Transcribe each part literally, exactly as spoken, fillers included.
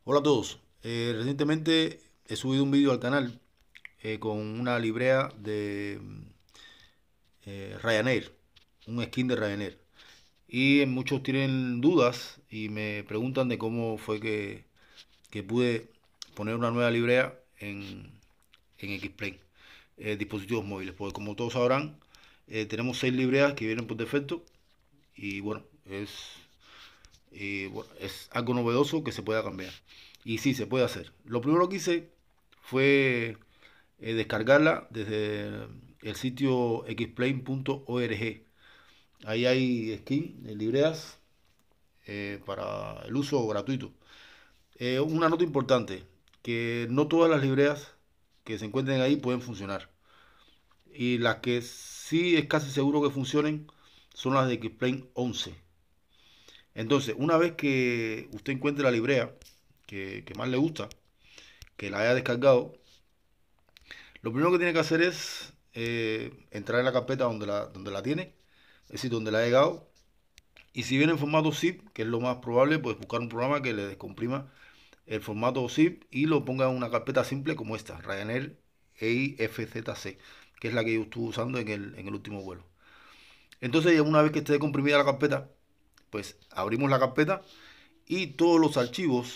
Hola a todos. Eh, recientemente he subido un vídeo al canal eh, con una librea de eh, Ryanair, un skin de Ryanair. Y muchos tienen dudas y me preguntan de cómo fue que, que pude poner una nueva librea en, en Xplane, eh, dispositivos móviles. Porque como todos sabrán, eh, tenemos seis libreas que vienen por defecto y bueno, es, y, bueno, es algo novedoso que se pueda cambiar. Y sí, se puede hacer. Lo primero que hice fue eh, descargarla desde el sitio xplane punto org. Ahí hay skin, eh, libreas eh, para el uso gratuito. Eh, una nota importante, que no todas las libreas que se encuentren ahí pueden funcionar. Y las que sí es casi seguro que funcionen son las de Xplane once. Entonces, una vez que usted encuentre la librea que, que más le gusta, que la haya descargado, lo primero que tiene que hacer es eh, entrar en la carpeta donde la, donde la tiene, es decir, donde la ha llegado. Y si viene en formato zip, que es lo más probable, pues buscar un programa que le descomprima el formato zip y lo ponga en una carpeta simple como esta, Ryanair E I F Z C, que es la que yo estuve usando en el, en el último vuelo. Entonces, una vez que esté comprimida la carpeta, pues abrimos la carpeta y todos los archivos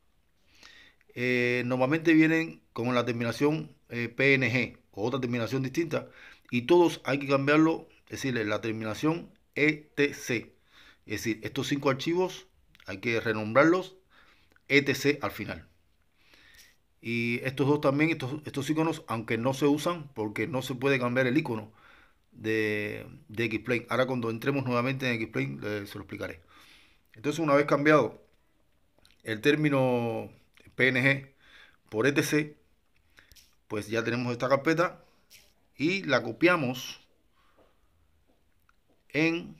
eh, normalmente vienen con la terminación eh, P N G o otra terminación distinta y todos hay que cambiarlo, es decir, la terminación E T C. Es decir, estos cinco archivos hay que renombrarlos E T C al final. Y estos dos también, estos, estos iconos, aunque no se usan porque no se puede cambiar el icono de, de Xplane. Ahora cuando entremos nuevamente en Xplane eh, se lo explicaré. Entonces una vez cambiado el término P N G por E T C, pues ya tenemos esta carpeta y la copiamos en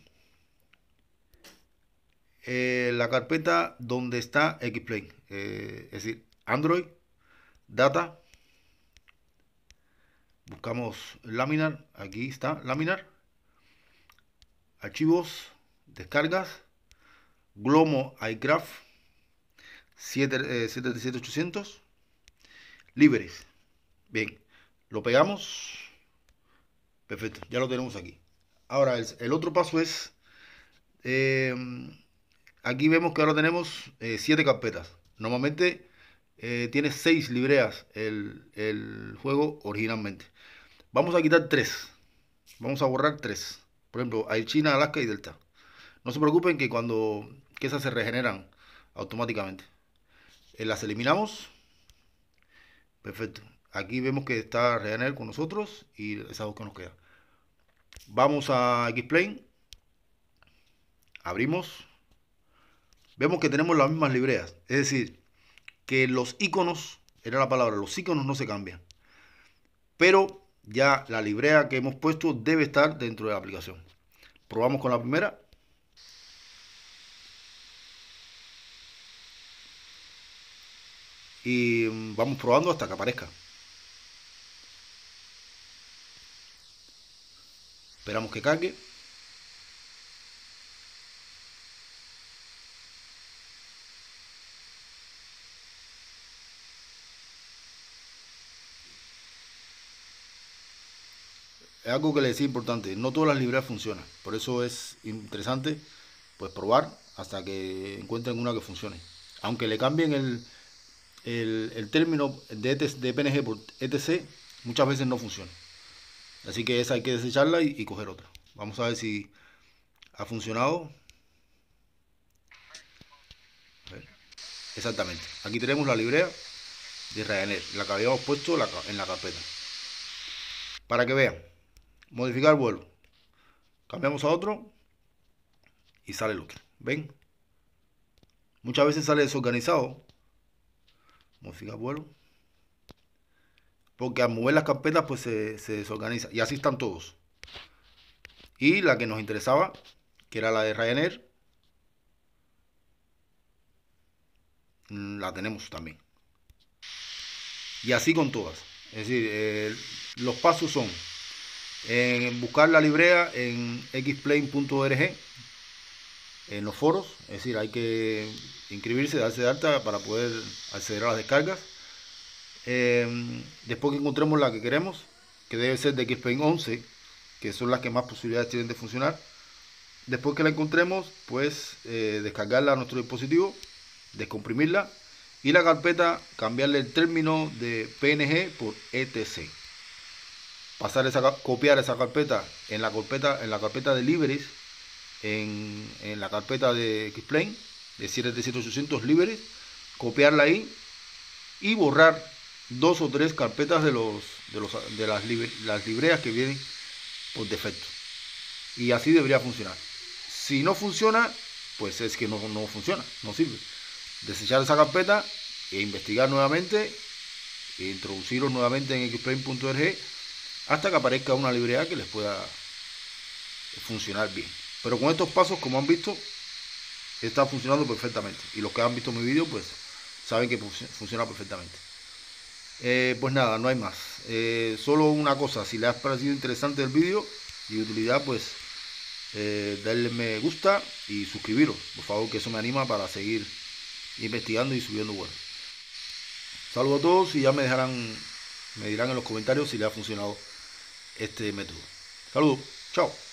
eh, la carpeta donde está Xplane. Eh, es decir, Android, Data, buscamos Laminar, aquí está Laminar, archivos, descargas, Glomo iCraft siete, eh, siete siete ochocientos, libres. Bien, lo pegamos. Perfecto, ya lo tenemos aquí. Ahora, el, el otro paso es, eh, aquí vemos que ahora tenemos eh, siete carpetas. Normalmente eh, tiene seis libreas el, el juego originalmente. Vamos a quitar tres. Vamos a borrar tres. Por ejemplo, hay China, Alaska y Delta. No se preocupen que cuando que esas se regeneran automáticamente. Eh, las eliminamos. Perfecto. Aquí vemos que está Ryanair con nosotros y esas dos que nos quedan. Vamos a Xplane. Abrimos. Vemos que tenemos las mismas libreas. Es decir, que los iconos, era la palabra, los iconos no se cambian. Pero ya la librea que hemos puesto debe estar dentro de la aplicación. Probamos con la primera. Y vamos probando hasta que aparezca. Esperamos que cargue. Es algo que les decía importante, no todas las libreas funcionan. Por eso es interesante pues probar hasta que encuentren una que funcione. Aunque le cambien el, el, el término de, ETC, de P N G por E T C, muchas veces no funciona. Así que esa hay que desecharla y, y coger otra. Vamos a ver si ha funcionado. A ver. Exactamente. Aquí tenemos la librea de Ryanair, la que habíamos puesto en la carpeta. Para que vean, modificar vuelo. Cambiamos a otro y sale el otro. ¿Ven? Muchas veces sale desorganizado. Modificar vuelo. Porque al mover las carpetas pues se, se desorganiza. Y así están todos. Y la que nos interesaba, que era la de Ryanair, la tenemos también. Y así con todas. Es decir, eh, los pasos son en buscar la librea en xplane punto org, en los foros, es decir, hay que inscribirse, darse de alta para poder acceder a las descargas. Eh, después que encontremos la que queremos, que debe ser de Xpaint once, que son las que más posibilidades tienen de funcionar, después que la encontremos, pues eh, descargarla a nuestro dispositivo, descomprimirla y la carpeta cambiarle el término de P N G por E T C. Pasar esa, copiar esa carpeta en la carpeta, en la carpeta de libraries, en, en la carpeta de Xplane de siete siete siete ochocientos libraries, copiarla ahí y borrar dos o tres carpetas de los de los de las, libre, las libreas que vienen por defecto, y así debería funcionar. Si no funciona, pues es que no, no funciona, no sirve. Desechar esa carpeta e investigar nuevamente e introducirlos nuevamente en xplane punto org hasta que aparezca una librería que les pueda funcionar bien. Pero con estos pasos, como han visto, está funcionando perfectamente, y los que han visto mi vídeo pues saben que funciona perfectamente. Eh, pues nada, no hay más. Eh, solo una cosa: si les ha parecido interesante el vídeo y de utilidad, pues eh, darle me gusta y suscribiros, por favor, que eso me anima para seguir investigando y subiendo web. Saludos a todos, y ya me dejarán, me dirán en los comentarios si les ha funcionado este método. Saludos, chao.